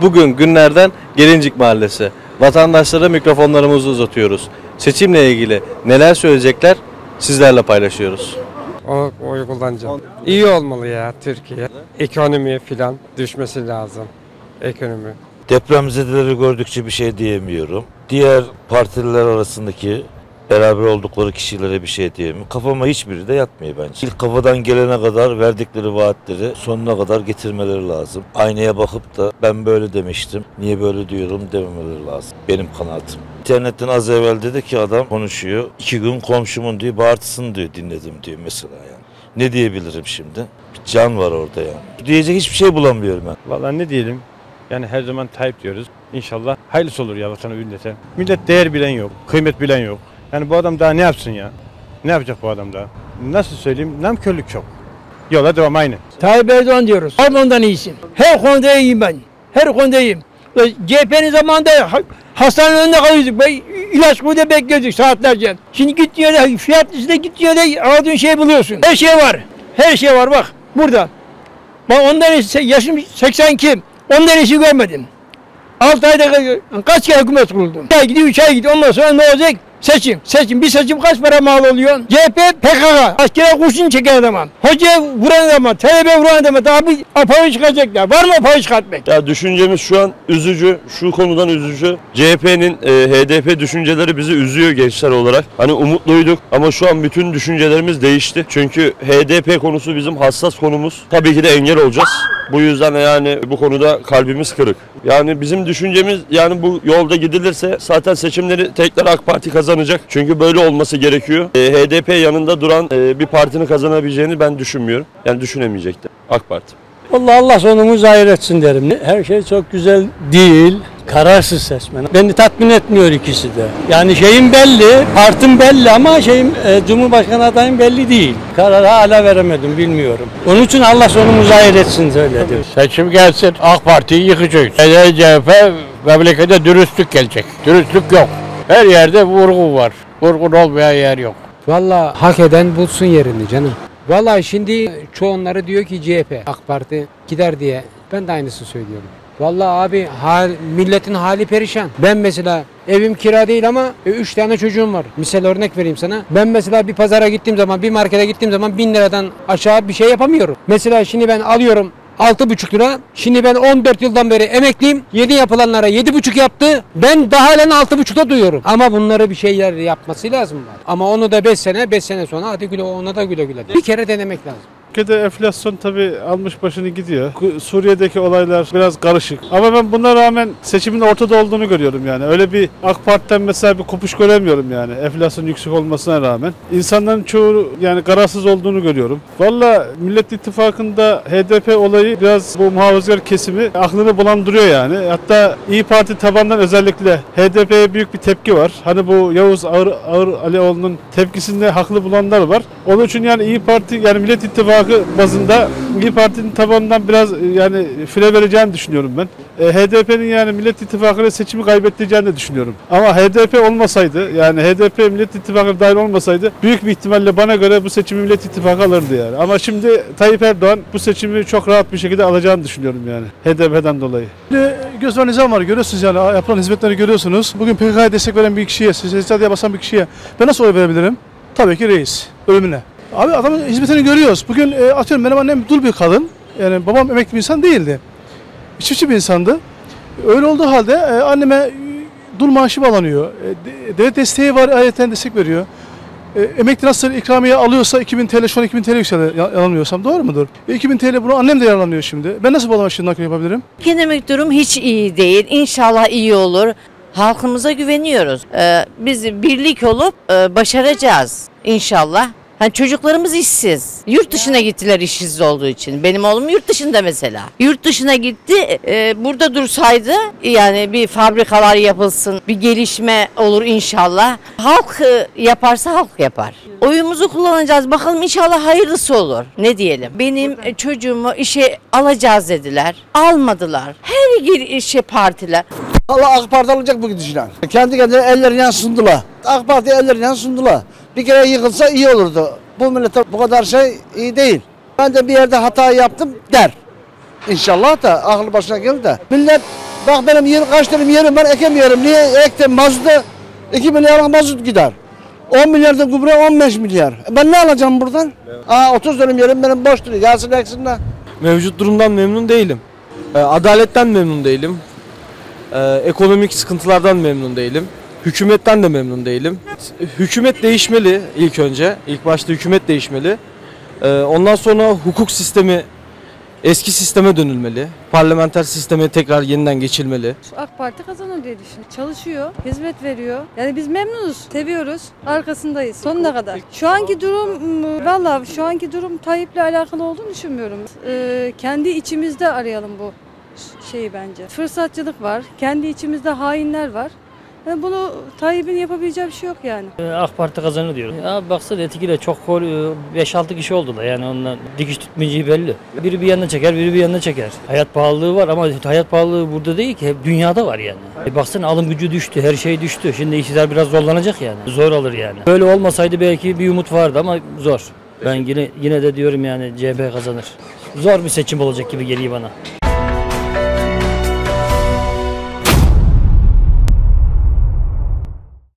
Bugün günlerden Gelincik Mahallesi. Vatandaşlara mikrofonlarımızı uzatıyoruz. Seçimle ilgili neler söyleyecekler sizlerle paylaşıyoruz. Oy kullanacağım. İyi olmalı ya Türkiye. Ekonomi filan düşmesi lazım. Ekonomi. Depremzedeleri gördükçe bir şey diyemiyorum. Diğer partiler arasındaki beraber oldukları kişilere bir şey diyemiyorum. Kafama hiçbiri de yatmıyor bence. İlk kafadan gelene kadar verdikleri vaatleri sonuna kadar getirmeleri lazım. Aynaya bakıp da ben böyle demiştim, niye böyle diyorum dememeleri lazım. Benim kanaatim. İnternetten az evvel dedi ki adam konuşuyor. 2 gün komşumun diyor bağırtısını diyor dinledim diyor mesela yani. Ne diyebilirim şimdi? Bir can var orada yani. Diyecek hiçbir şey bulamıyorum ben. Vallahi ne diyelim? Yani her zaman Tayyip diyoruz. İnşallah hayırlısı olur ya vatana millete. Millet değer bilen yok, kıymet bilen yok. Yani bu adam daha ne yapsın ya? Ne yapacak bu adam daha? Nasıl söyleyeyim? Namkörlük çok. Yola devam aynı. Tayyip Erdoğan diyoruz. Var ondan iyisin. Her konuda iyiyim ben. Her konuda iyiyim. CHP'nin zamanında hastanenin önünde kalıyorduk. İlaç burada bekliyorduk saatlerce. Şimdi gittiğin yerde fiyat listede gittiğin yerde aradığın şeyi buluyorsun. Her şey var. Her şey var bak burada. Bak ondan iyisi yaşım 82. Ondan iyisi görmedim. 6 ayda kaç kere hükümet kuruldu? 2 ay gidiyor, 3 ay gidiyor. Ondan sonra ne olacak? Seçim. Bir seçim kaç para mal oluyor? CHP, PKK. Askere kurşun çeken adama. Hocaya vuran adama, talebe vuran adama daha bir apağı çıkacaklar. Var mı apağı çıkartmak? Ya düşüncemiz şu an üzücü. Şu konudan üzücü. CHP'nin HDP düşünceleri bizi üzüyor gençler olarak. Hani umutluyduk ama şu an bütün düşüncelerimiz değişti. Çünkü HDP konusu bizim hassas konumuz. Tabii ki de engel olacağız. Bu yüzden yani bu konuda kalbimiz kırık. Yani bizim düşüncemiz yani bu yolda gidilirse zaten seçimleri tekrar AK Parti kazanacak. Çünkü böyle olması gerekiyor. HDP yanında duran bir partinin kazanabileceğini ben düşünmüyorum. Yani düşünemeyecekti AK Parti. Vallahi Allah sonumuzu hayır etsin derim. Her şey çok güzel değil. Kararsız seçmen. Beni tatmin etmiyor ikisi de. Yani şeyim belli, partim belli ama Cumhurbaşkanı adayım belli değil. Kararı hala veremedim, bilmiyorum. Onun için Allah sonumuzu hayır etsin söyledim. Seçim gelsin, AK Parti'yi yıkacak. CHP memlekete dürüstlük gelecek. Dürüstlük yok. Her yerde vurgun var. Vurgun olmayan yer yok. Vallahi hak eden bulsun yerini canım. Vallahi şimdi çoğunları diyor ki CHP, AK Parti gider diye. Ben de aynısını söylüyorum. Vallahi abi milletin hali perişan. Ben mesela evim kira değil ama 3 tane çocuğum var. Misal örnek vereyim sana. Ben mesela bir pazara gittiğim zaman, bir markete gittiğim zaman 1000 liradan aşağı bir şey yapamıyorum. Mesela şimdi ben alıyorum 6,5 lira. Şimdi ben 14 yıldan beri emekliyim. Yeni yapılanlara 7,5 yaptı. Ben daha halen 6,5'ta duyuyorum. Ama bunları bir şeyler yapması lazım. Ama onu da 5 sene sonra hadi güle ona da güle güle. Bir kere denemek lazım. Ülkede enflasyon tabii almış başını gidiyor. Suriye'deki olaylar biraz karışık. Ama ben buna rağmen seçimin ortada olduğunu görüyorum yani. Öyle bir AK Parti'den mesela bir kopuş göremiyorum yani. Enflasyon yüksek olmasına rağmen. İnsanların çoğu yani kararsız olduğunu görüyorum. Valla Millet İttifakı'nda HDP olayı biraz bu muhafazakar kesimi aklını bulandırıyor yani. Hatta İYİ Parti tabandan özellikle HDP'ye büyük bir tepki var. Hani bu Yavuz Ağır Alioğlu'nun tepkisinde haklı bulanlar var. Onun için yani İYİ Parti yani Millet İttifakı bazında İYİ Parti'nin tabanından biraz yani fire vereceğini düşünüyorum ben. HDP'nin yani Millet İttifakı'na seçimi kaybedeceğini de düşünüyorum. Ama HDP olmasaydı yani HDP Millet İttifakı'na dahil olmasaydı büyük bir ihtimalle bana göre bu seçimi Millet İttifakı alırdı yani. Ama şimdi Tayyip Erdoğan bu seçimi çok rahat bir şekilde alacağını düşünüyorum yani HDP'den dolayı. Göz var nizam var görüyorsunuz yani yapılan hizmetleri görüyorsunuz. Bugün PKK'ya destek veren bir kişiye, SSK'ya basan bir kişiye ben nasıl oy verebilirim? Tabii ki reis ölümüne. Abi adamın hizmetini görüyoruz. Bugün atıyorum benim annem dul bir kadın. Yani babam emekli bir insan değildi. Çiftçi bir insandı. Öyle olduğu halde anneme dul maaşı bağlanıyor. Devlet desteği var, ayetten destek veriyor. Emekli nasıl ikramiye alıyorsa 2000 TL şu an 2000 TL yükseldi yanılmıyorsam doğru mudur? 2000 TL bunu annem de yararlanıyor şimdi. Ben nasıl bu adama şimdi nakil yapabilirim? Ekonomik durum hiç iyi değil. İnşallah iyi olur. Halkımıza güveniyoruz. Biz birlik olup başaracağız inşallah. Hani çocuklarımız işsiz. Yurt dışına gittiler işsiz olduğu için. Benim oğlum yurt dışında mesela. Yurt dışına gitti. Burada dursaydı yani bir fabrikalar yapılsın. Bir gelişme olur inşallah. Halk yaparsa halk yapar. Oyumuzu kullanacağız. Bakalım inşallah hayırlısı olur. Ne diyelim? Benim çocuğumu işe alacağız dediler. Almadılar. Her partiler. Allah AK Parti alacak bu gidişle. Kendi kendine ellerinden sundular. AK Parti ellerinden sundular. Bir kere yıkılsa iyi olurdu. Bu millete bu kadar şey iyi değil. Ben de bir yerde hata yaptım der. İnşallah da aklı başına gelir de. Millet Bak benim kaç dönüm yerim var ekemiyorum. Niye ektim? Mazotu 2 milyarlık mazot gider. 10 milyarda gübre 15 milyar. Ben ne alacağım buradan? 30 dönüm yerim benim boş duruyor. Gelsin eksinler. Mevcut durumdan memnun değilim. Adaletten memnun değilim. Ekonomik sıkıntılardan memnun değilim. Hükümetten de memnun değilim. Hükümet değişmeli ilk önce. İlk başta hükümet değişmeli. Ondan sonra hukuk sistemi eski sisteme dönülmeli. Parlamenter sisteme tekrar yeniden geçilmeli. AK Parti kazanır diye düşünüyorum. Çalışıyor, hizmet veriyor. Yani biz memnunuz, seviyoruz, arkasındayız sonuna kadar. Şu anki durum Tayyip'le alakalı olduğunu düşünmüyorum. Kendi içimizde arayalım bu şeyi bence. Fırsatçılık var, kendi içimizde hainler var. Yani bunu Tayyip'in yapabileceği bir şey yok yani. AK Parti kazanır diyorum. Ya baksana etkile çok 5-6 kişi oldular yani ondan dikiş tutmayacağı belli. Biri bir yanına çeker, biri bir yanına çeker. Hayat pahalılığı var ama hayat pahalılığı burada değil ki hep dünyada var yani. Baksana alım gücü düştü, her şey düştü. Şimdi iktidar biraz zorlanacak yani. Zor alır yani. Böyle olmasaydı belki bir umut vardı ama zor. Ben yine de diyorum yani CHP kazanır. Zor bir seçim olacak gibi geliyor bana.